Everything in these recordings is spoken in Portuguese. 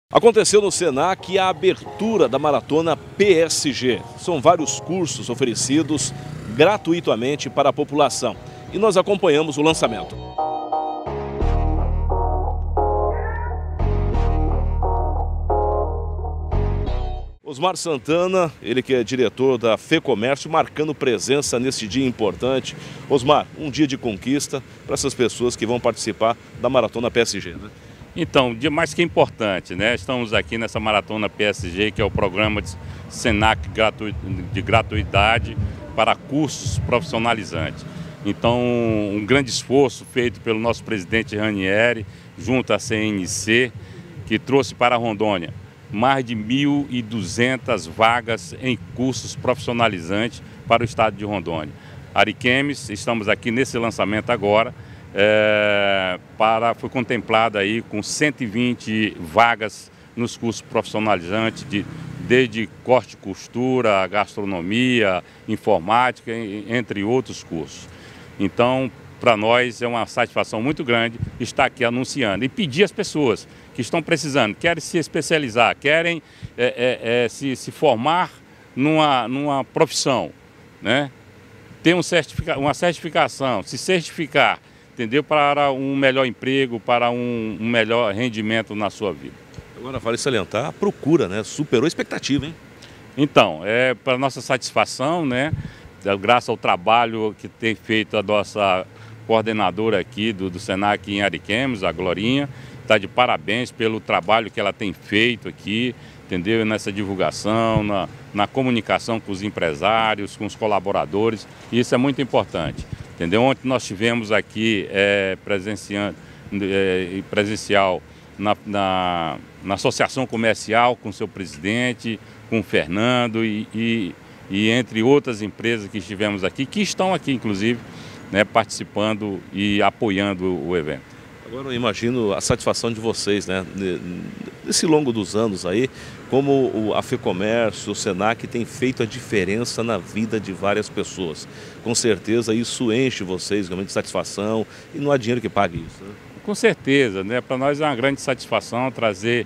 Aconteceu no Senac a abertura da maratona PSG. São vários cursos oferecidos gratuitamente para a população. E nós acompanhamos o lançamento. Osmar Santana, ele que é diretor da FEComércio, marcando presença nesse dia importante. Osmar, um dia de conquista para essas pessoas que vão participar da maratona PSG, né? Então, dia mais que importante, né? Estamos aqui nessa maratona PSG, que é o programa de Senac de gratuidade para cursos profissionalizantes. Então, um grande esforço feito pelo nosso presidente Ranieri, junto à CNC, que trouxe para Rondônia mais de 1.200 vagas em cursos profissionalizantes para o estado de Rondônia. Ariquemes, estamos aqui nesse lançamento agora. Foi contemplada aí com 120 vagas nos cursos profissionalizantes, desde corte e costura, gastronomia, informática, entre outros cursos. Então, para nós é uma satisfação muito grande estar aqui anunciando e pedir às pessoas que estão precisando, querem se especializar, querem se formar numa profissão, né? Ter uma certificação, se certificar, entendeu? Para um melhor emprego, para um melhor rendimento na sua vida. Agora vale salientar a procura, né? Superou a expectativa, hein? Então, para nossa satisfação, né? Graças ao trabalho que tem feito a nossa coordenadora aqui do Senac em Ariquemes, a Glorinha, está de parabéns pelo trabalho que ela tem feito aqui, entendeu? Nessa divulgação, na comunicação com os empresários, com os colaboradores, e isso é muito importante. Entendeu? Ontem nós tivemos aqui presencial na Associação Comercial com seu presidente, com o Fernando e entre outras empresas que estivemos aqui, que estão aqui inclusive, né, participando e apoiando o evento. Agora eu imagino a satisfação de vocês, né, nesse longo dos anos aí, como a FEComércio, o Senac tem feito a diferença na vida de várias pessoas. Com certeza isso enche vocês realmente de satisfação e não há dinheiro que pague isso, né? Com certeza, né? Para nós é uma grande satisfação trazer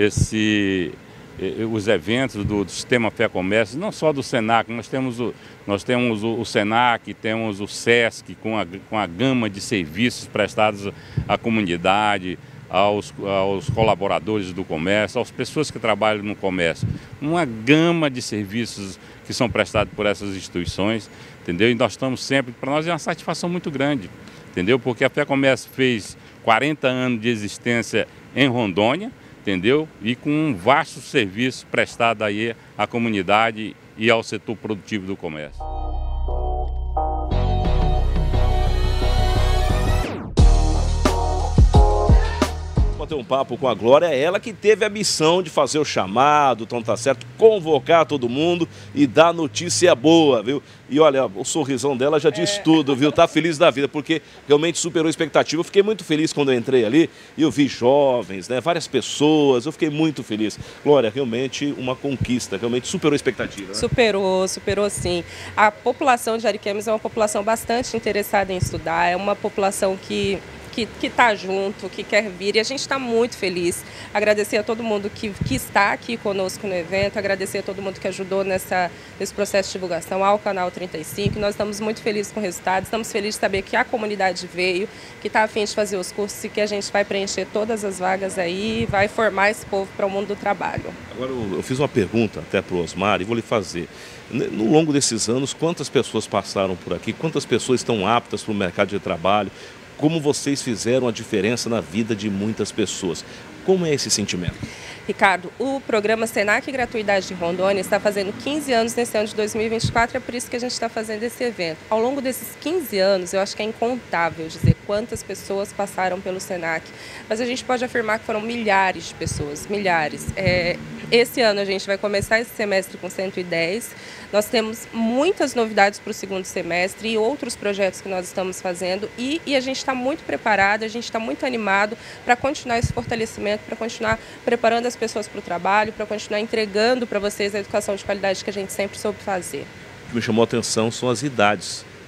os eventos do sistema FEComércio, não só do Senac, nós temos o Senac, temos o SESC com a gama de serviços prestados à comunidade, aos colaboradores do comércio, às pessoas que trabalham no comércio. Uma gama de serviços que são prestados por essas instituições, entendeu? E nós estamos sempre, para nós é uma satisfação muito grande, entendeu? Porque a FEComércio fez 40 anos de existência em Rondônia, entendeu? E com um vasto serviço prestado aí à comunidade e ao setor produtivo do comércio. Bater um papo com a Glória, é ela que teve a missão de fazer o chamado, então tá certo, convocar todo mundo e dar notícia boa, viu? E olha, o sorrisão dela já diz tudo, viu? Tá feliz da vida, porque realmente superou a expectativa. Eu fiquei muito feliz quando eu entrei ali e eu vi jovens, né? Várias pessoas, eu fiquei muito feliz. Glória, realmente uma conquista, realmente superou a expectativa, né? Superou sim. A população de Ariquemes é uma população bastante interessada em estudar, é uma população que está junto, que quer vir, e a gente está muito feliz. Agradecer a todo mundo que está aqui conosco no evento, agradecer a todo mundo que ajudou nesse processo de divulgação, ao Canal 35. Nós estamos muito felizes com o resultado, estamos felizes de saber que a comunidade veio, que está a fim de fazer os cursos e que a gente vai preencher todas as vagas aí e vai formar esse povo para o mundo do trabalho. Agora eu fiz uma pergunta até para o Osmar e vou lhe fazer. No longo desses anos, quantas pessoas passaram por aqui? Quantas pessoas estão aptas para o mercado de trabalho? Como vocês fizeram a diferença na vida de muitas pessoas? Como é esse sentimento? Ricardo, o programa Senac Gratuidade de Rondônia está fazendo 15 anos nesse ano de 2024, é por isso que a gente está fazendo esse evento. Ao longo desses 15 anos, eu acho que é incontável dizer quantas pessoas passaram pelo Senac, mas a gente pode afirmar que foram milhares de pessoas, milhares. Esse ano a gente vai começar esse semestre com 110, nós temos muitas novidades para o segundo semestre e outros projetos que nós estamos fazendo e a gente está muito preparado, a gente está muito animado para continuar esse fortalecimento, para continuar preparando as pessoas para o trabalho, para continuar entregando para vocês a educação de qualidade que a gente sempre soube fazer. O que me chamou a atenção são as idades.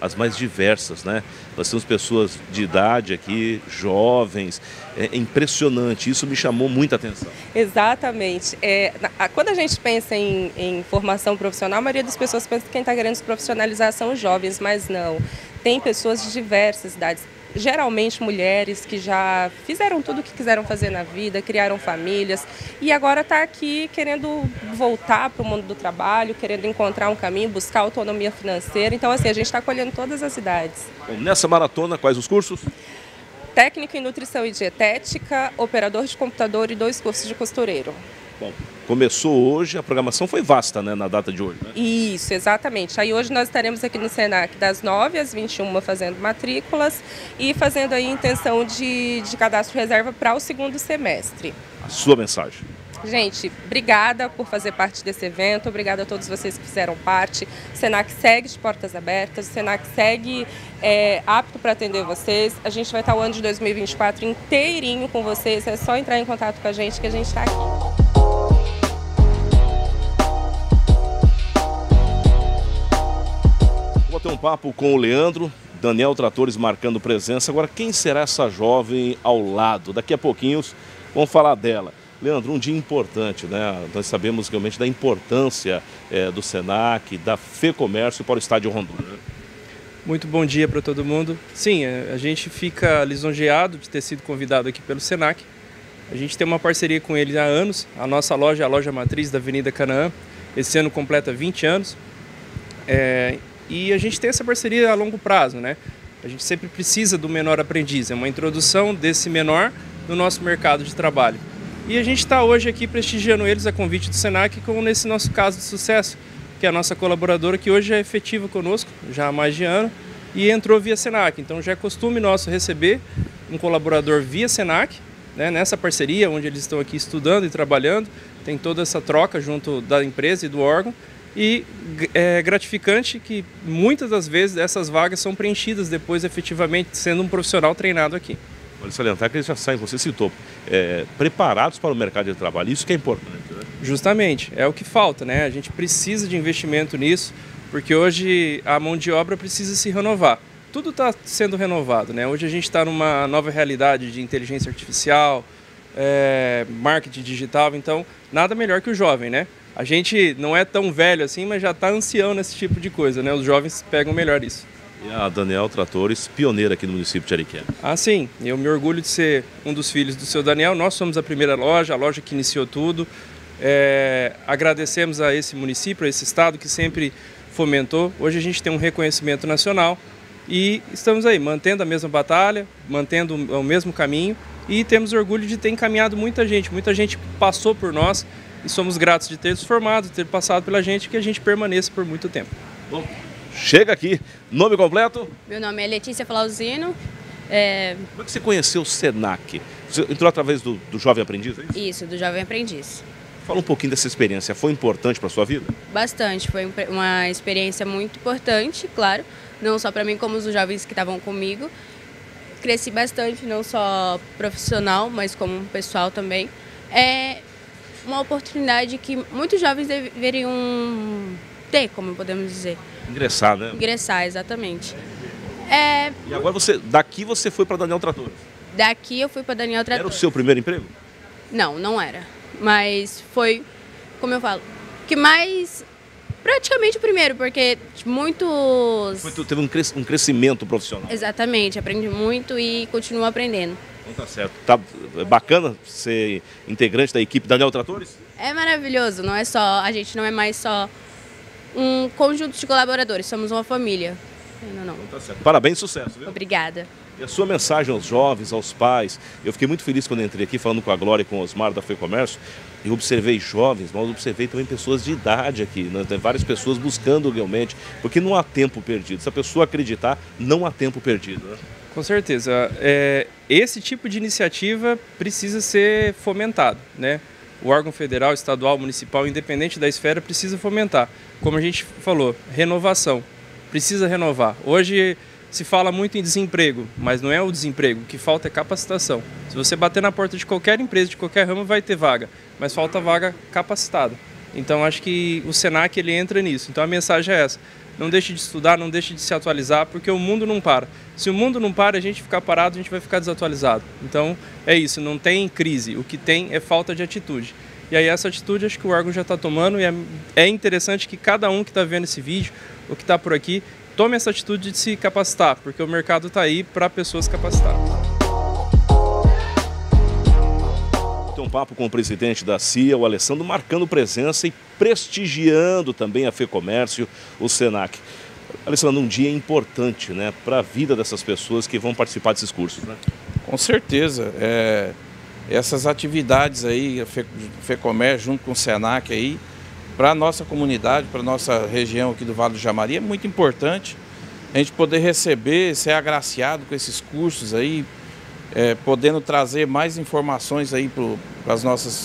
as mais diversas, né? Nós temos pessoas de idade aqui, jovens, é impressionante, isso me chamou muita atenção. Exatamente. Quando a gente pensa em formação profissional, a maioria das pessoas pensa que quem está querendo se profissionalizar são os jovens, mas não. Tem pessoas de diversas idades, geralmente mulheres que já fizeram tudo o que quiseram fazer na vida, criaram famílias e agora está aqui querendo voltar para o mundo do trabalho, querendo encontrar um caminho, buscar autonomia financeira. Então, assim, a gente está acolhendo todas as idades. Bom, nessa maratona, quais os cursos? Técnico em nutrição e dietética, operador de computador e 2 cursos de costureiro. Bom, começou hoje, a programação foi vasta, né, na data de hoje, né? Isso, exatamente. Aí hoje nós estaremos aqui no Senac das 9 às 21 fazendo matrículas e fazendo aí intenção de cadastro reserva para o 2º semestre. A sua mensagem. Gente, obrigada por fazer parte desse evento, obrigada a todos vocês que fizeram parte. O Senac segue de portas abertas, o Senac segue apto para atender vocês. A gente vai estar o ano de 2024 inteirinho com vocês, é só entrar em contato com a gente que a gente está aqui. Vou bater um papo com o Leandro, Daniel Tratores marcando presença. Agora, quem será essa jovem ao lado? Daqui a pouquinhos vamos falar dela. Leandro, um dia importante, né? Nós sabemos realmente da importância do Senac, da FEComércio para o Estado de Rondônia. Muito bom dia para todo mundo. Sim, a gente fica lisonjeado de ter sido convidado aqui pelo Senac. A gente tem uma parceria com eles há anos. A nossa loja é a loja matriz da Avenida Canaã. Esse ano completa 20 anos. E a gente tem essa parceria a longo prazo, né? A gente sempre precisa do menor aprendiz. É uma introdução desse menor no nosso mercado de trabalho. E a gente está hoje aqui prestigiando eles a convite do Senac, como nesse nosso caso de sucesso, que é a nossa colaboradora, que hoje é efetiva conosco, já há mais de ano, e entrou via Senac. Então já é costume nosso receber um colaborador via Senac, né, nessa parceria, onde eles estão aqui estudando e trabalhando, tem toda essa troca junto da empresa e do órgão, e é gratificante que muitas das vezes essas vagas são preenchidas depois efetivamente sendo um profissional treinado aqui. Vale salientar que eles já saem, você citou, preparados para o mercado de trabalho, isso que é importante, né? Justamente, é o que falta, né? A gente precisa de investimento nisso, porque hoje a mão de obra precisa se renovar. Tudo está sendo renovado, né? Hoje a gente está numa nova realidade de inteligência artificial, marketing digital, então nada melhor que o jovem, né? A gente não é tão velho assim, mas já está ancião nesse tipo de coisa, né? Os jovens pegam melhor isso. E a Daniel Tratores, pioneira aqui no município de Ariquemes. Ah, sim. Eu me orgulho de ser um dos filhos do seu Daniel. Nós somos a primeira loja, a loja que iniciou tudo. Agradecemos a esse município, a esse estado que sempre fomentou. Hoje a gente tem um reconhecimento nacional e estamos aí, mantendo a mesma batalha, mantendo o mesmo caminho e temos orgulho de ter encaminhado muita gente passou por nós e somos gratos de ter se formado, de ter passado pela gente e que a gente permaneça por muito tempo. Bom, chega aqui. Nome completo? Meu nome é Letícia Flauzino. Como é que você conheceu o Senac? Você entrou através do Jovem Aprendiz, é isso? Isso, do Jovem Aprendiz. Fala um pouquinho dessa experiência. Foi importante para a sua vida? Bastante. Foi uma experiência muito importante, claro. Não só para mim, como os jovens que estavam comigo. Cresci bastante, não só profissional, mas como pessoal também. É uma oportunidade que muitos jovens deveriam ter, como podemos dizer. Ingressar, né? Ingressar, exatamente. E agora daqui você foi para Daniel Tratores? Daqui eu fui para Daniel Tratores. Era o seu primeiro emprego? Não, não era. Mas foi, como eu falo, que mais... Praticamente o primeiro, porque muitos... Teve um crescimento profissional. Exatamente, aprendi muito e continuo aprendendo. Então tá certo. Tá bacana ser integrante da equipe Daniel Tratores? É maravilhoso, não é só, a gente não é mais só um conjunto de colaboradores, somos uma família. Não. Tá certo. Parabéns e sucesso, viu? Obrigada. E a sua mensagem aos jovens, aos pais? Eu fiquei muito feliz quando entrei aqui falando com a Glória e com o Osmar da FEComércio. Eu observei jovens, mas observei também pessoas de idade aqui, né? Tem várias pessoas buscando realmente, porque não há tempo perdido. Se a pessoa acreditar, não há tempo perdido, né? Com certeza. Esse tipo de iniciativa precisa ser fomentado, né? O órgão federal, estadual, municipal, independente da esfera, precisa fomentar. Como a gente falou, renovação. Precisa renovar. Hoje se fala muito em desemprego, mas não é o desemprego. O que falta é capacitação. Se você bater na porta de qualquer empresa, de qualquer ramo, vai ter vaga. Mas falta vaga capacitada. Então acho que o Senac ele entra nisso. Então a mensagem é essa. não deixe de estudar, não deixe de se atualizar, porque o mundo não para. Se o mundo não para, a gente ficar parado, a gente vai ficar desatualizado. Então é isso, não tem crise, o que tem é falta de atitude. E aí essa atitude acho que o órgão já está tomando e é interessante que cada um que está vendo esse vídeo, ou que está por aqui, tome essa atitude de se capacitar, porque o mercado está aí para pessoas capacitadas. Tem um papo com o presidente da CIA, o Alessandro, marcando presença e prestigiando também a FEComércio, o Senac. Alessandro, um dia importante, né, para a vida dessas pessoas que vão participar desses cursos, né? Com certeza. Essas atividades aí, a FEComércio junto com o Senac aí, para a nossa comunidade, para a nossa região aqui do Vale do Jamari, é muito importante a gente poder receber, ser agraciado com esses cursos aí, podendo trazer mais informações aí para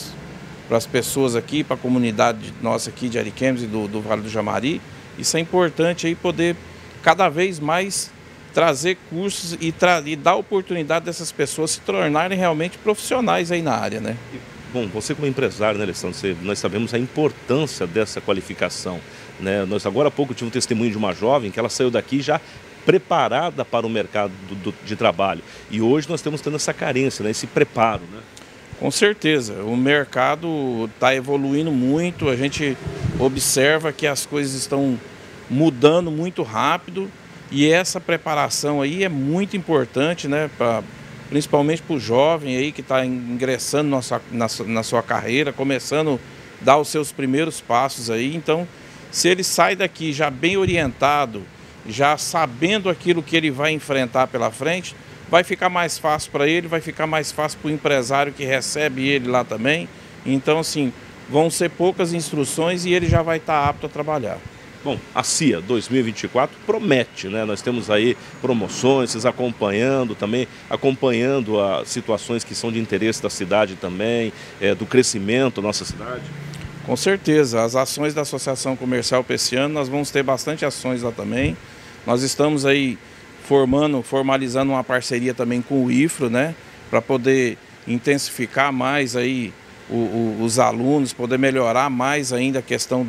as pessoas aqui, para a comunidade nossa aqui de Ariquemes e do Vale do Jamari. Isso é importante aí, poder cada vez mais trazer cursos e dar oportunidade dessas pessoas se tornarem realmente profissionais aí na área, né? Bom, você como empresário, né, Alessandro, nós sabemos a importância dessa qualificação, né? Nós agora há pouco tivemos um testemunho de uma jovem que ela saiu daqui já preparada para o mercado de trabalho. E hoje nós estamos tendo essa carência, né, esse preparo, né? Com certeza, o mercado está evoluindo muito, a gente observa que as coisas estão mudando muito rápido e essa preparação aí é muito importante, né, principalmente para o jovem aí que está ingressando na sua carreira, começando a dar os seus primeiros passos aí. Então, se ele sai daqui já bem orientado, já sabendo aquilo que ele vai enfrentar pela frente, vai ficar mais fácil para ele, vai ficar mais fácil para o empresário que recebe ele lá também. Então, assim, vão ser poucas instruções e ele já vai estar apto a trabalhar. Bom, a CIA 2024 promete, né? Nós temos aí promoções, vocês acompanhando também, acompanhando as situações que são de interesse da cidade também, do crescimento da nossa cidade. Com certeza, as ações da Associação Comercial para esse ano, nós vamos ter bastante ações lá também. Nós estamos aí formalizando uma parceria também com o IFRO, né, para poder intensificar mais aí os alunos, poder melhorar mais ainda a questão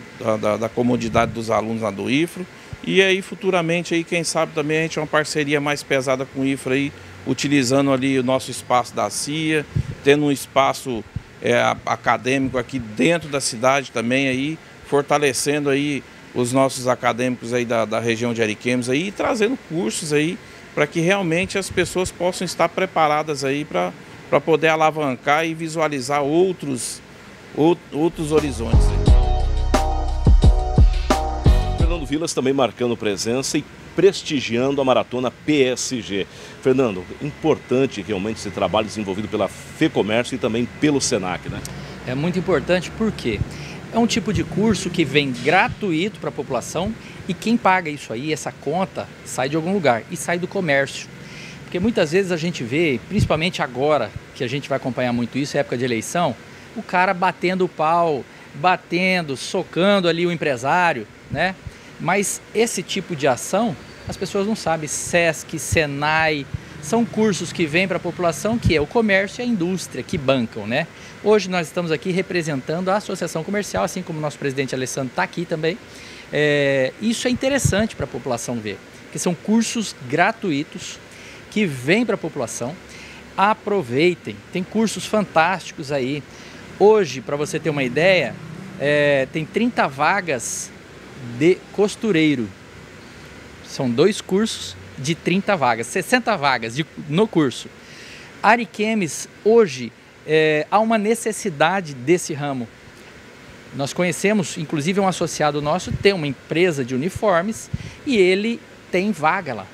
da comodidade dos alunos lá do IFRO. E aí futuramente, aí, quem sabe também a gente uma parceria mais pesada com o IFRO aí, utilizando ali o nosso espaço da CIA, tendo um espaço acadêmico aqui dentro da cidade também, aí, fortalecendo aí os nossos acadêmicos aí da região de Ariquemes aí, e trazendo cursos aí para que realmente as pessoas possam estar preparadas aí para poder alavancar e visualizar outros horizontes. Fernando Vilas também marcando presença e prestigiando a maratona PSG. Fernando, importante realmente esse trabalho desenvolvido pela FEComércio e também pelo Senac, né? É muito importante porque é um tipo de curso que vem gratuito para a população e quem paga isso aí, essa conta, sai de algum lugar e sai do comércio. Porque muitas vezes a gente vê, principalmente agora, que a gente vai acompanhar muito isso, época de eleição, o cara batendo o pau, socando ali o empresário, né? Mas esse tipo de ação, as pessoas não sabem. SESC, SENAI, são cursos que vêm para a população, que é o comércio e a indústria, que bancam, né? Hoje nós estamos aqui representando a Associação Comercial, assim como o nosso presidente Alessandro está aqui também. Isso é interessante para a população ver, que são cursos gratuitos que vêm para a população. Aproveitem, tem cursos fantásticos aí. Hoje, para você ter uma ideia, tem 30 vagas de costureiro. São 2 cursos de 30 vagas, 60 vagas no curso. Ariquemes, hoje, há uma necessidade desse ramo. Nós conhecemos, inclusive um associado nosso tem uma empresa de uniformes e ele tem vaga lá.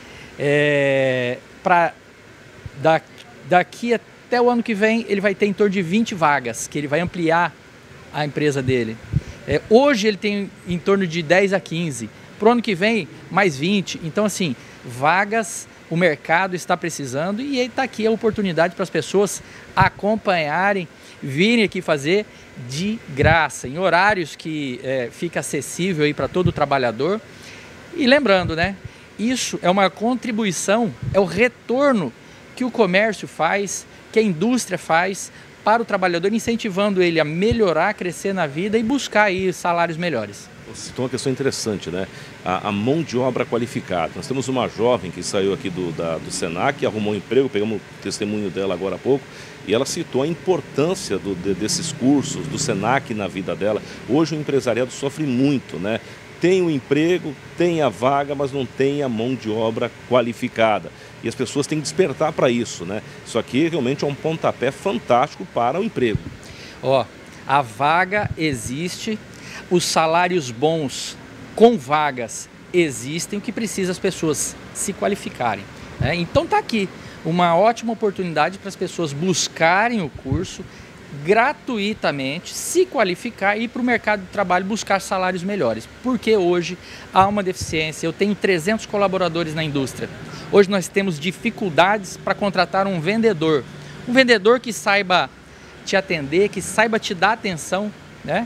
Daqui até o ano que vem ele vai ter em torno de 20 vagas, que ele vai ampliar a empresa dele. Hoje ele tem em torno de 10 a 15, para o ano que vem mais 20, então assim, vagas o mercado está precisando e está aqui a oportunidade para as pessoas acompanharem, virem aqui fazer de graça, em horários que fica acessível aí para todo trabalhador. E lembrando, né, isso é uma contribuição, é o retorno que o comércio faz, que a indústria faz para o trabalhador, incentivando ele a melhorar, crescer na vida e buscar aí salários melhores. Você citou uma questão interessante, né? A mão de obra qualificada. Nós temos uma jovem que saiu aqui do Senac, arrumou um emprego, pegamos o testemunho dela agora há pouco, e ela citou a importância desses cursos, do Senac na vida dela. Hoje o empresariado sofre muito, né? Tem o emprego, tem a vaga, mas não tem a mão de obra qualificada. E as pessoas têm que despertar para isso, né? Isso aqui realmente é um pontapé fantástico para o emprego. Ó, a vaga existe, os salários bons com vagas existem, o que precisa as pessoas se qualificarem, né? Então tá aqui uma ótima oportunidade para as pessoas buscarem o curso gratuitamente, se qualificar e ir para o mercado de trabalho buscar salários melhores. Porque hoje há uma deficiência, eu tenho 300 colaboradores na indústria. Hoje nós temos dificuldades para contratar um vendedor que saiba te atender, que saiba te dar atenção, né?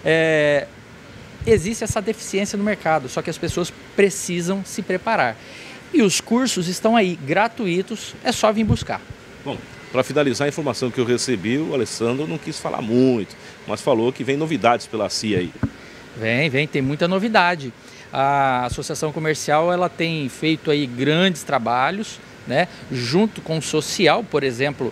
Existe essa deficiência no mercado, só que as pessoas precisam se preparar. E os cursos estão aí, gratuitos, é só vir buscar. Bom, para finalizar a informação que eu recebi, o Alessandro não quis falar muito, mas falou que vem novidades pela CIA aí. Vem, tem muita novidade. A Associação Comercial ela tem feito aí grandes trabalhos, né, junto com o social, por exemplo,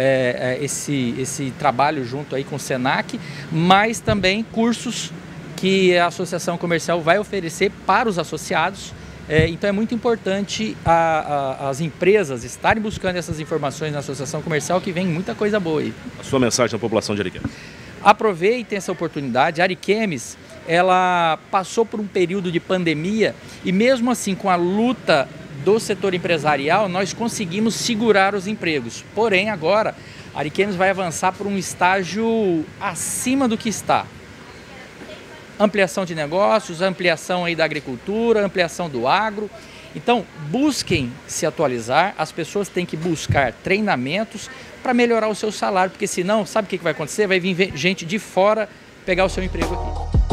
esse trabalho junto aí com o Senac, mas também cursos que a Associação Comercial vai oferecer para os associados. Então é muito importante as empresas estarem buscando essas informações na Associação Comercial, que vem muita coisa boa aí. A sua mensagem à população de Ariquemes? Aproveitem essa oportunidade. Ariquemes, ela passou por um período de pandemia e mesmo assim, com a luta do setor empresarial, nós conseguimos segurar os empregos. Porém, agora, Ariquemes vai avançar por um estágio acima do que está. Ampliação de negócios, ampliação aí da agricultura, ampliação do agro. Então, busquem se atualizar, as pessoas têm que buscar treinamentos para melhorar o seu salário, porque senão, sabe o que vai acontecer? Vai vir gente de fora pegar o seu emprego aqui.